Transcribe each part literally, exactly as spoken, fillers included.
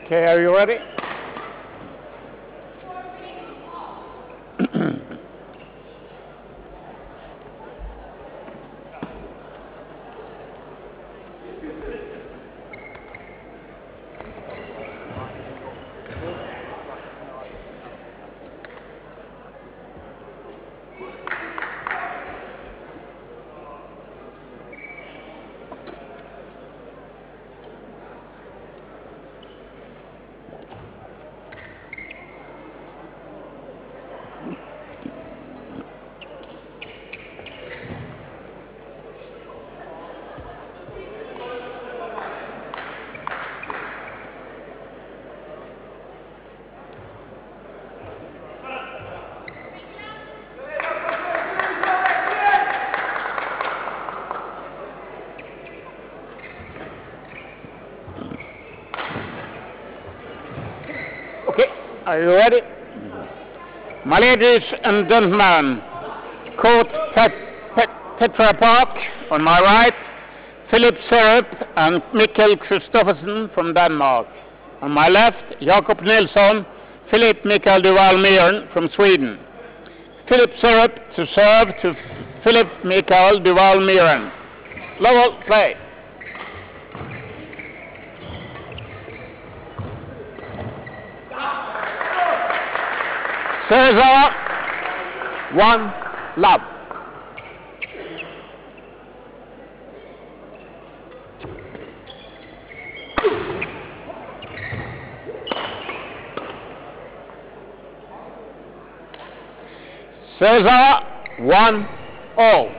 Okay, are you ready? Okay, are you ready? My ladies and gentlemen, Court Pet Pet Petra Park on my right, Philip Serup and Mikkel Kristoffersen from Denmark. On my left, Jakob Nilsson, Philip Mikael Duval Myhren from Sweden. Philip Serup to serve to Philip Mikael Duval Myhren. Level play. Cesar, one, love. Cesar, one, all.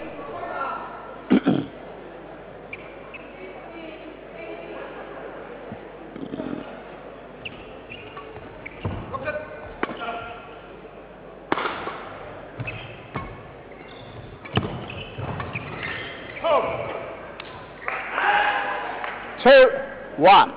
Two, one.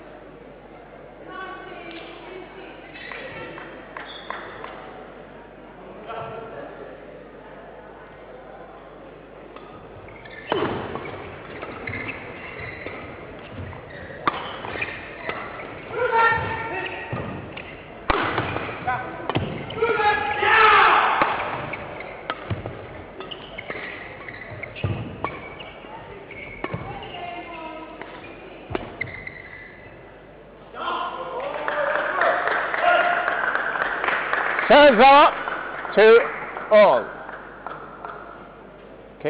Cesar to all. Okay.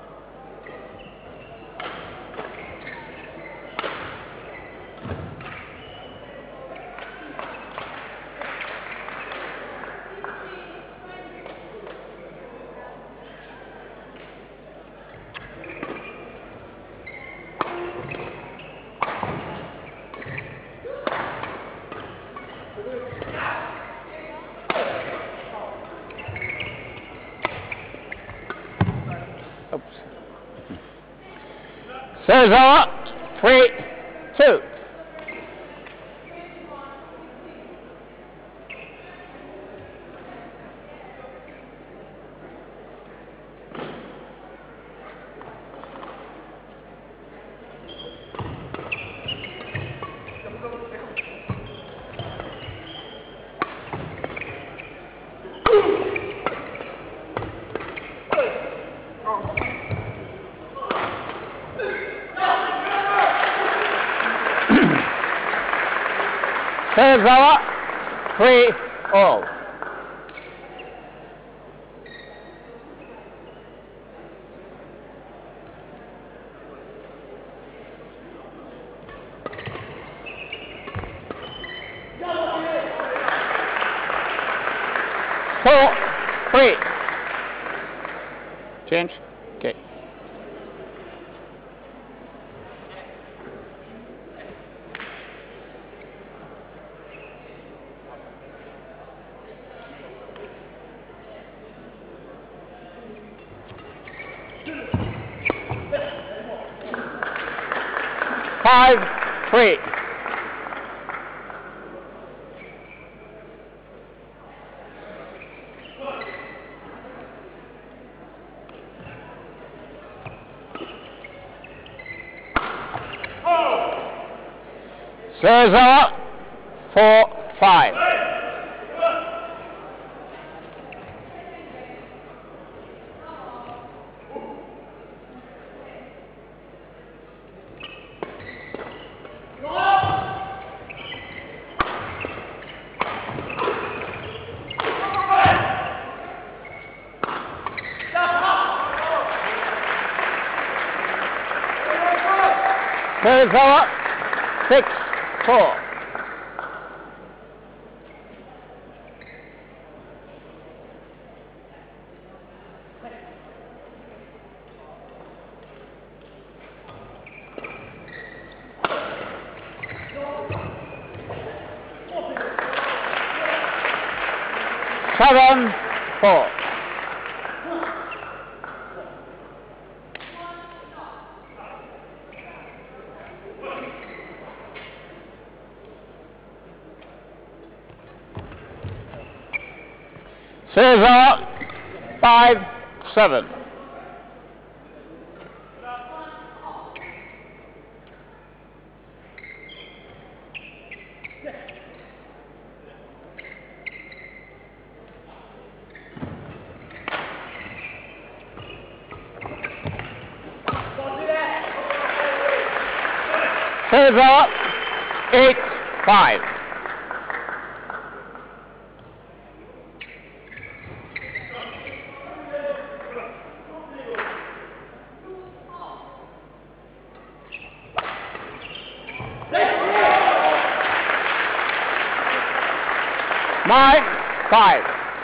Oops. Cesar, three, two. Cesar, three, all. Four, three. Change. Okay. Five, three. Cesar, four, five. Service over, six, four. Seven, four. Cesar, five, seven. Cesar, eight, five. Nine, five.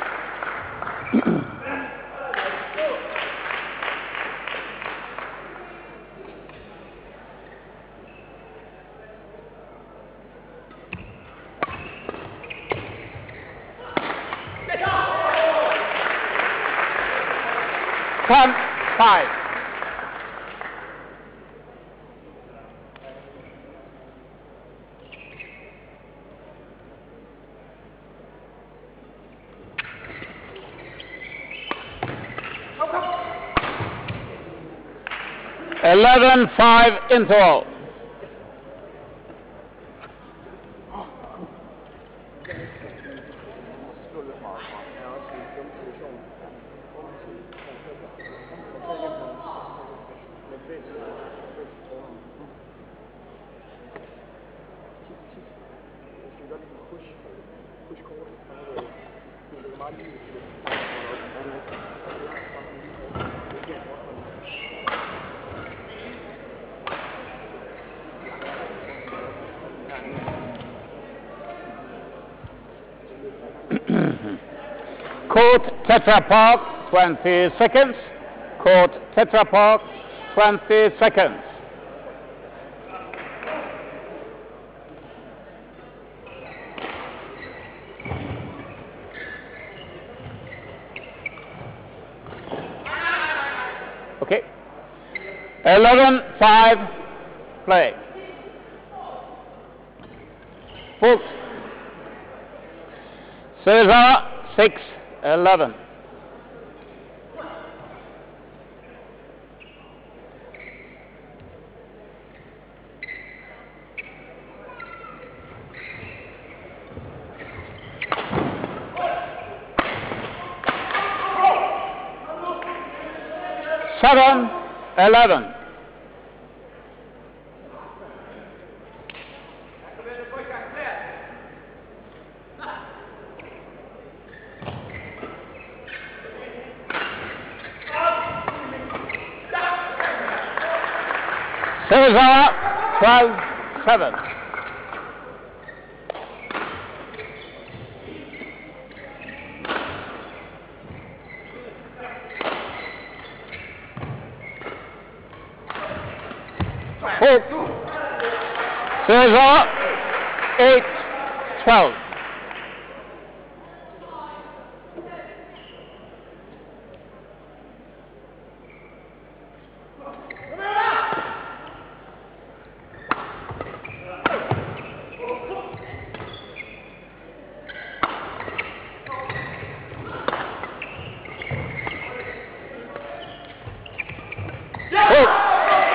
Ten, five. Eleven, five, interval. Court Tetra Park, twenty seconds. Court Tetra Park, twenty seconds. Okay. Eleven, five, play. Full. Cesar, six, eleven. Seven, eleven. Cesar, twelve, seven. Four. Cesar, eight, twelve.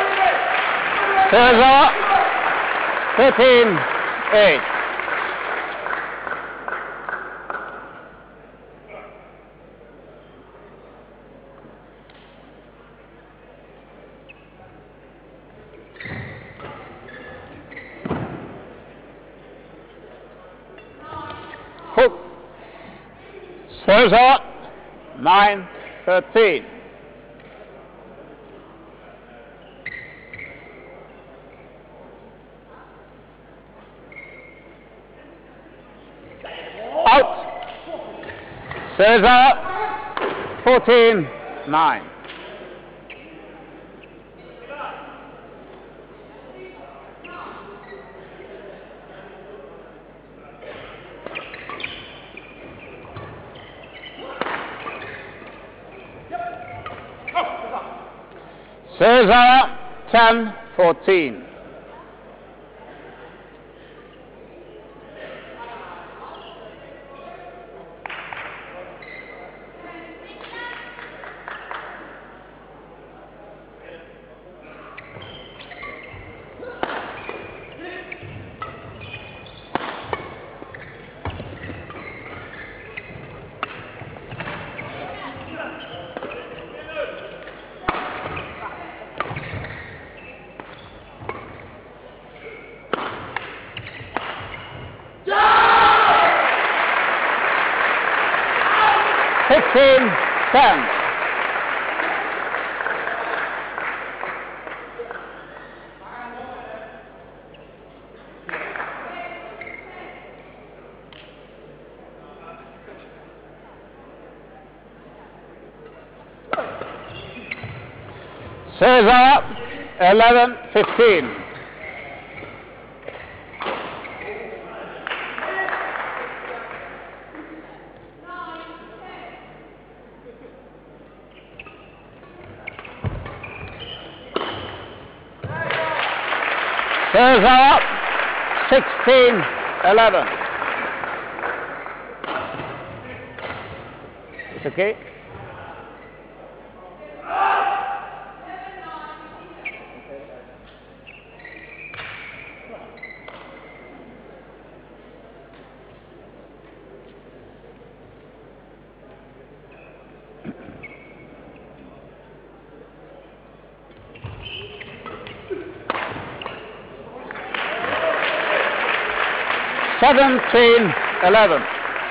Cesar, thirteen, eight. Serves out. nine thirteen. Out. Serves out. fourteen nine. Serves out. ten fourteen. fifteen ten. Serves up. eleven fifteen. Serves up. sixteen eleven. It's okay. seventeen eleven.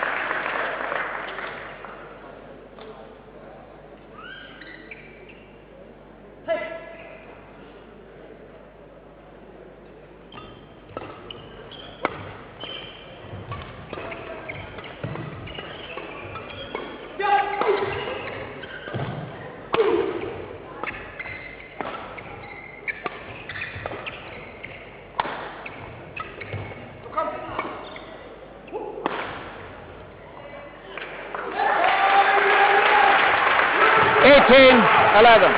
eighteen eleven.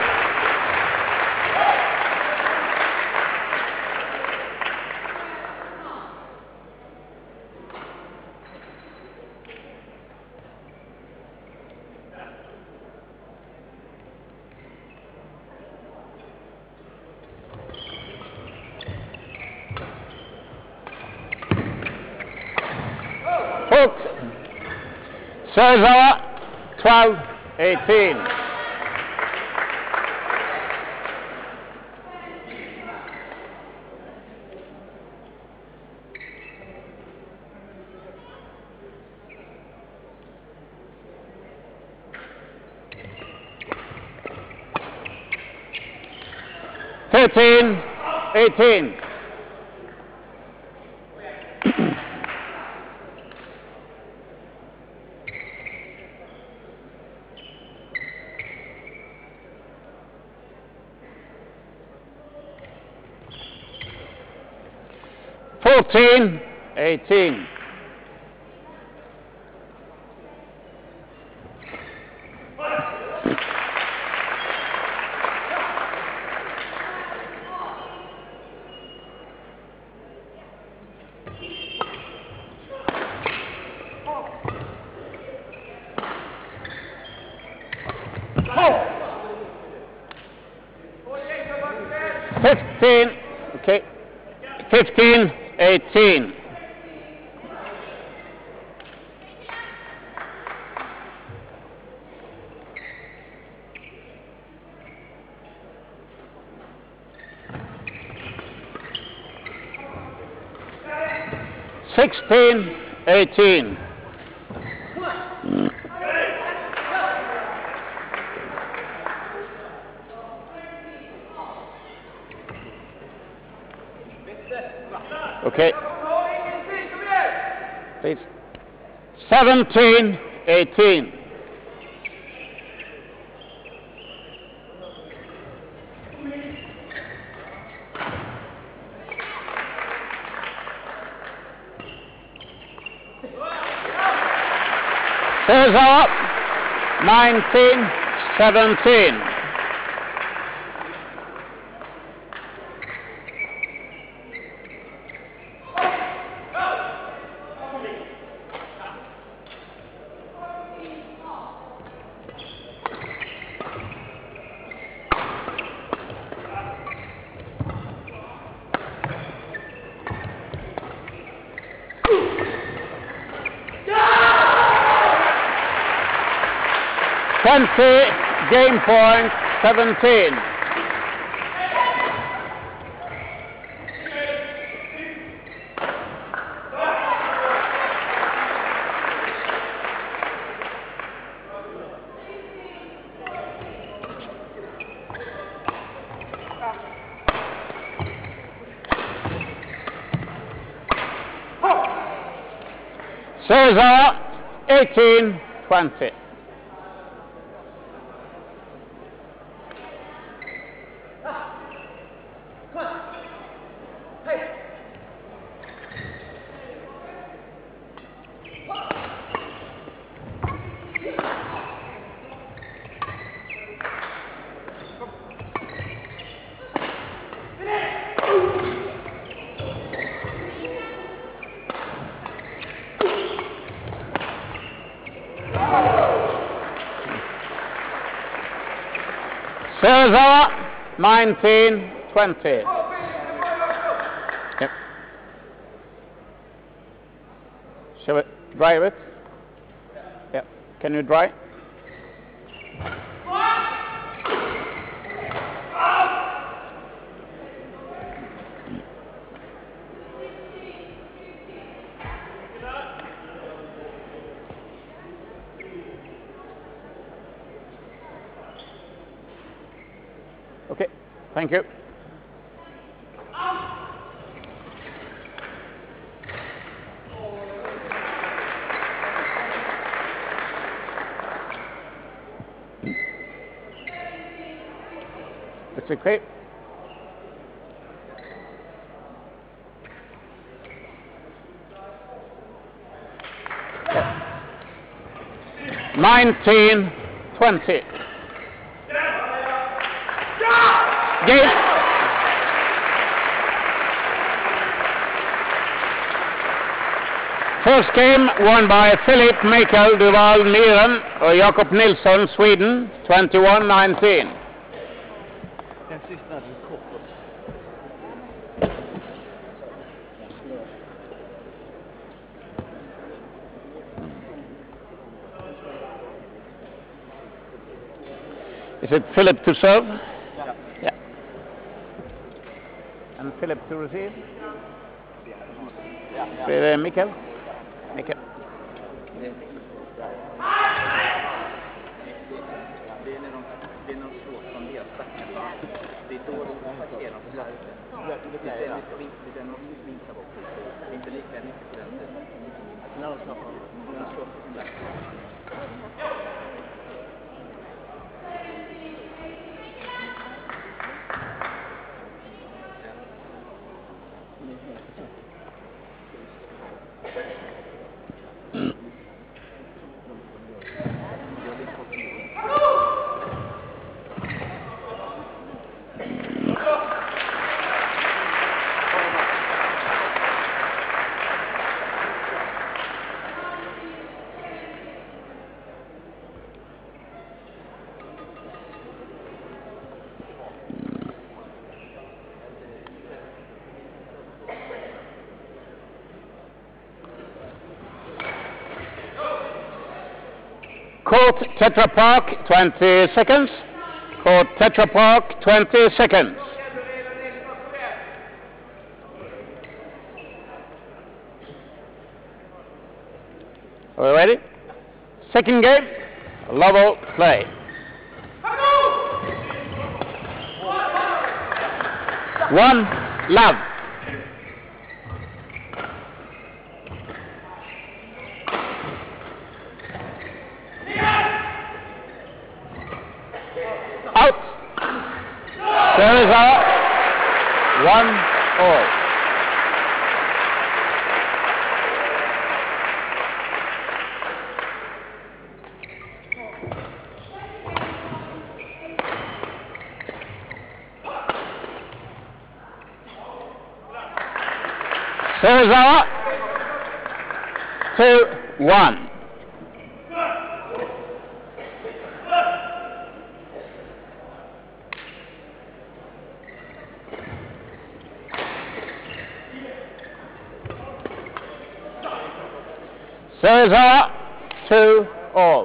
Hook. Serves out. twelve eighteen. thirteen eighteen. fourteen eighteen. Fifteen, okay, fifteen eighteen. Sixteen eighteen. Okay. Please. seventeen eighteen. Serves up. nineteen seventeen. twenty, game point, seventeen. Cesar, eighteen twenty. Cesar, nineteen twenty. Yep. Shall we drive it? Yeah. Can you drive? Okay, thank you. It's okay. Nineteen twenty. Game. First game won by Philip Mikael Duval Niren och Jakob Nilsson, Sweden, twenty-one nineteen. Is it Philip to serve? Yeah. And Philip to receive? Yeah. Mikael? Mikael. Court Tetra Pak, twenty seconds. Court Tetra Pak, twenty seconds. Are we ready? Second game, level play. One, love. Service out. One all. Service out. Two, one. Service out. Two, all.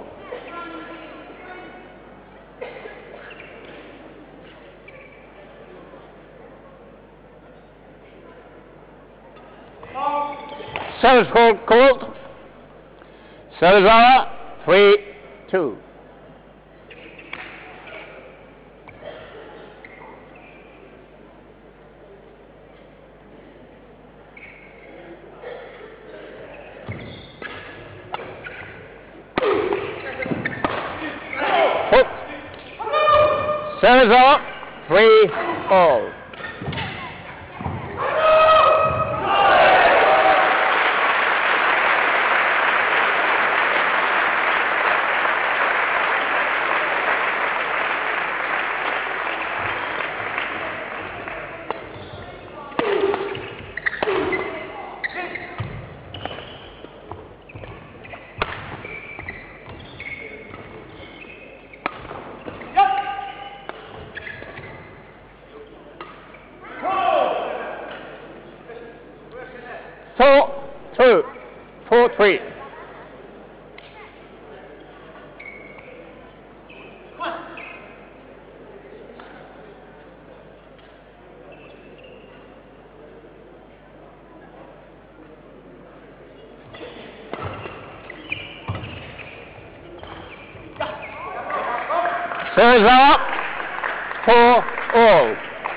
Service called, called. Service hour, three, two. Hook. Service hour, three, all. Four, two, four, three. Service up, four, all.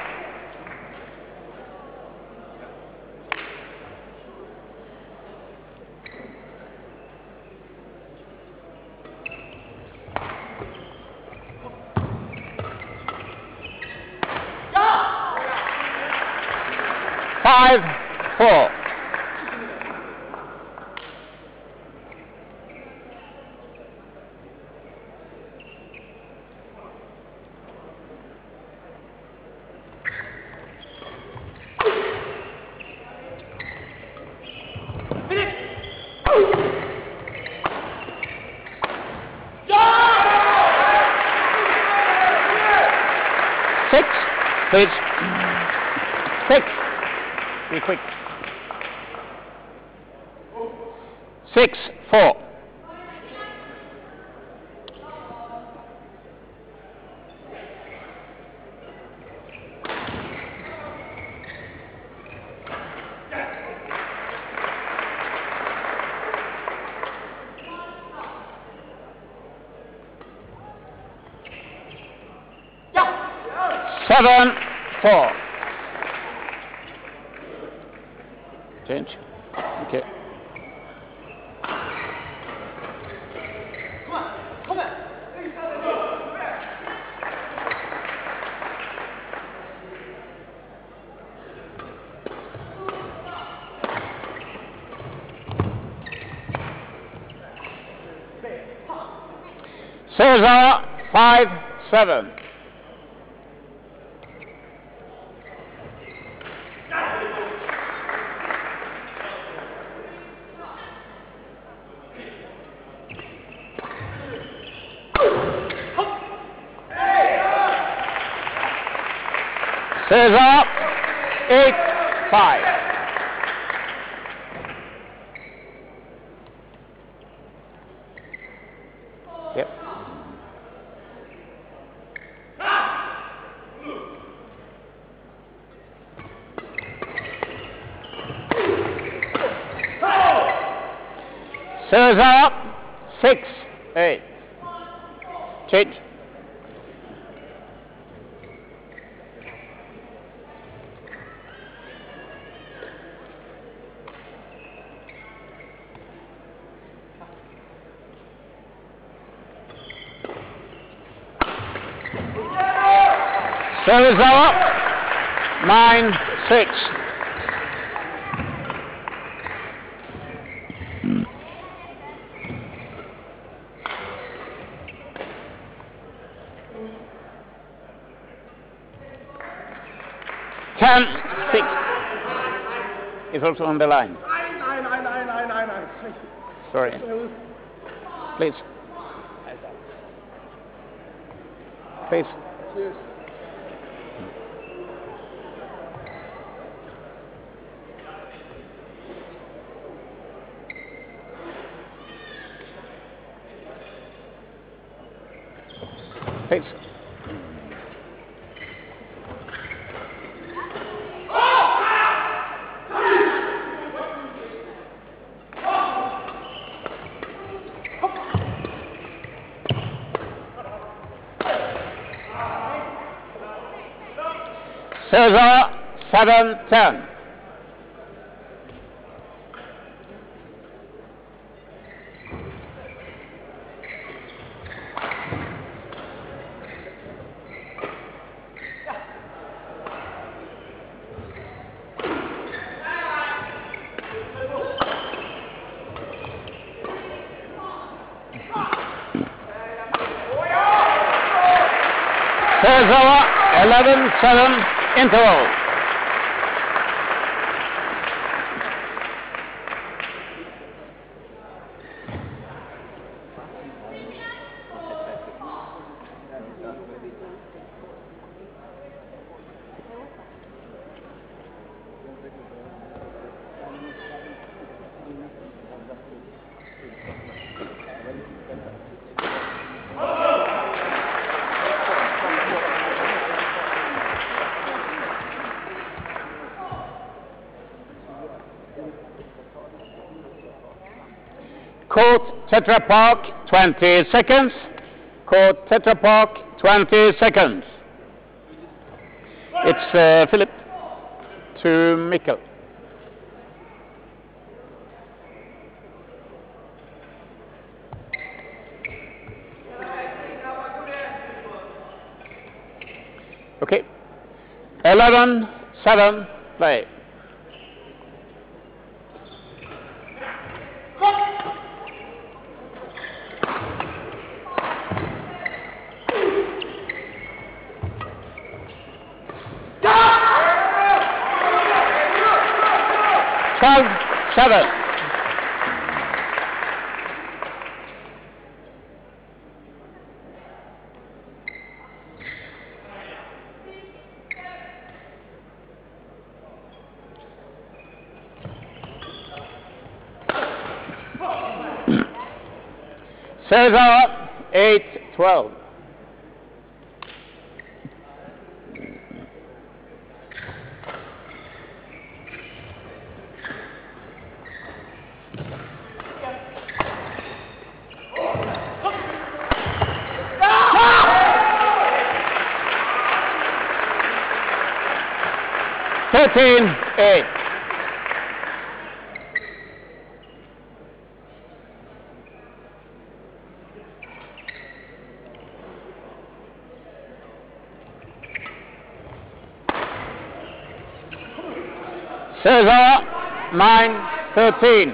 Five, four. Six, please. Six. Be quick. Six, four. Seven, four. Change. Okay. Come on, come on. Cesar, five, seven. Cesar, eight, five. Yep. Cesar, six, eight. Change. Service over. nine six. ten six. Is also on the line. Sorry. Please. Please. Please. Cesar, seven ten. Cesar, eleven seven. Interval. Court Tetra Pak, twenty seconds. Court Tetra Pak, twenty seconds. It's uh, Philip to Mikkel. Okay. eleven seven, play. twelve seven. Cesar, eight twelve. thirteen eight. Cesar, nine thirteen.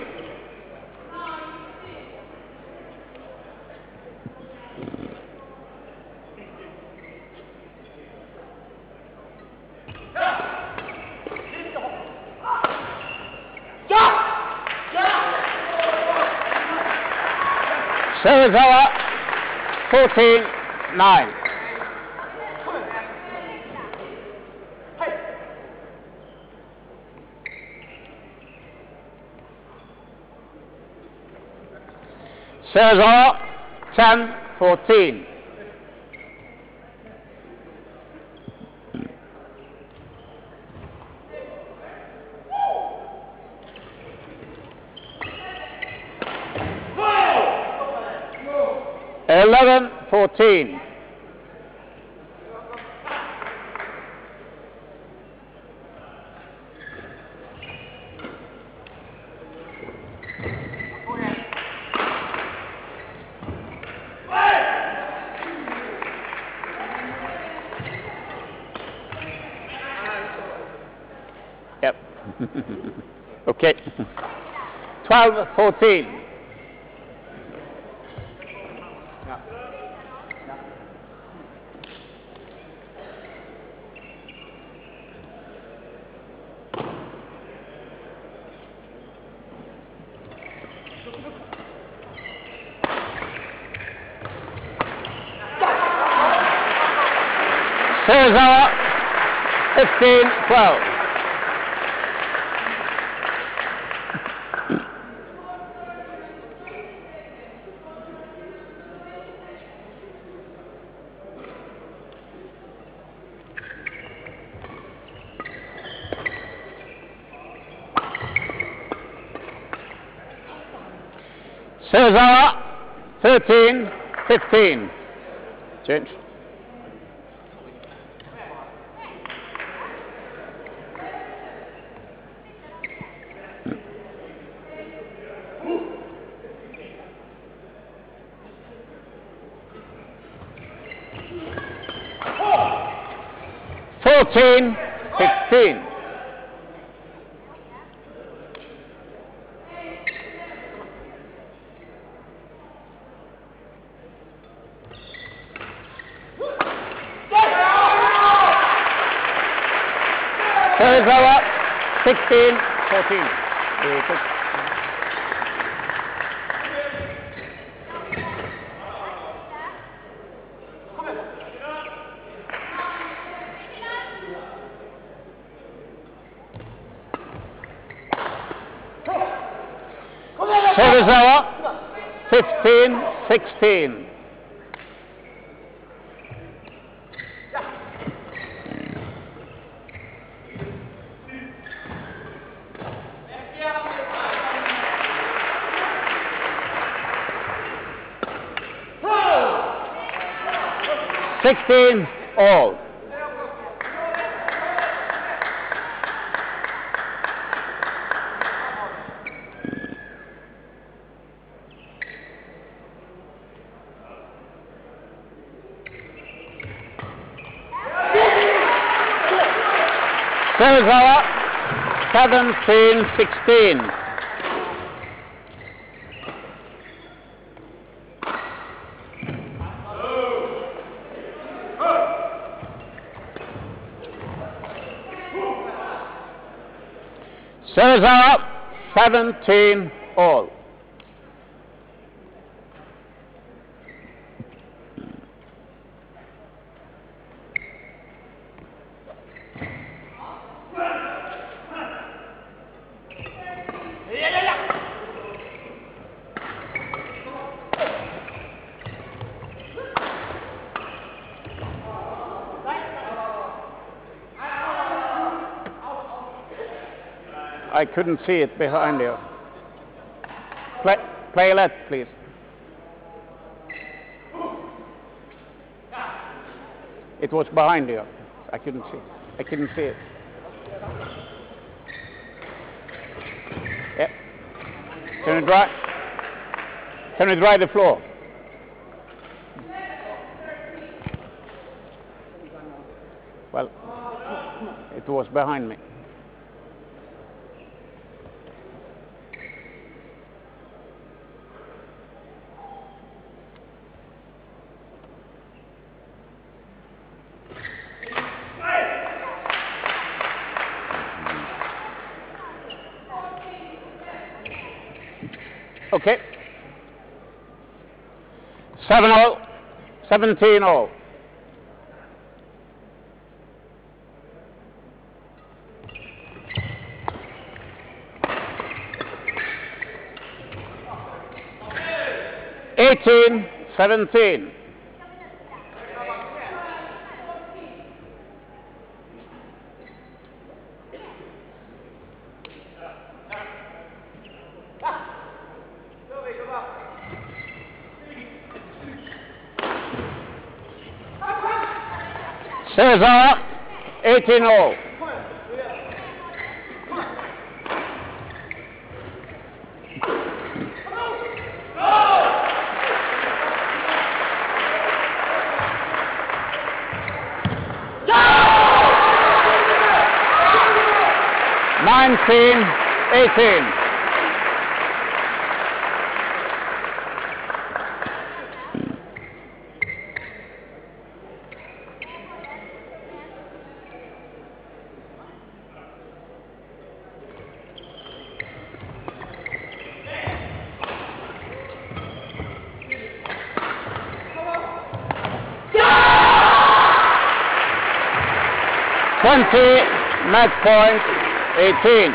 Cesar, fourteen nine. Cesar, ten fourteen. eleven fourteen. Okay. twelve fourteen. Serves fifteen twelve. Serves thirteen fifteen. Change. fourteen fifteen. Serves over sixteen fourteen. Service over fifteen sixteen. sixteen all. Service over seventeen sixteen. Serves are seventeen all. I couldn't see it behind you. Play, play left, please. It was behind you. I couldn't see. I couldn't see it. Yep. Can you dry? Can you dry the floor? Well, it was behind me. Okay. Seven all. Seventeen all. Eighteen seventeen. Cesar, eighteen all. Nine nineteen eighteen. twenty, match point, eighteen.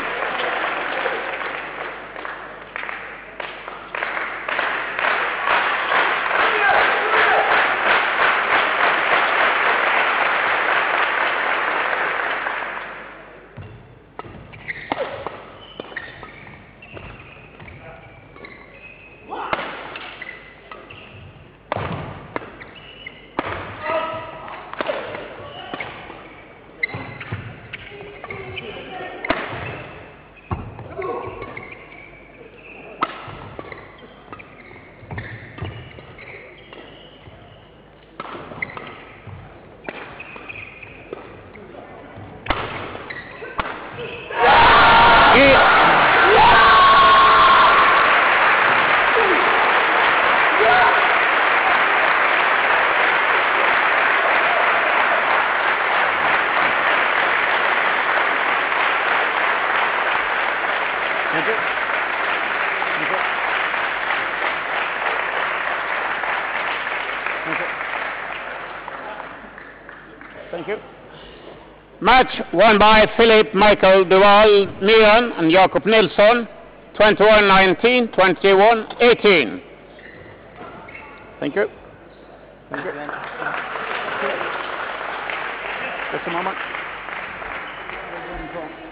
Thank you. Thank you. Thank you. Thank you. Match won by Philip Michael Duval Nguyen and Jakob Nilsson, twenty-one nineteen, twenty-one eighteen. Thank you. Thank you. Just a moment.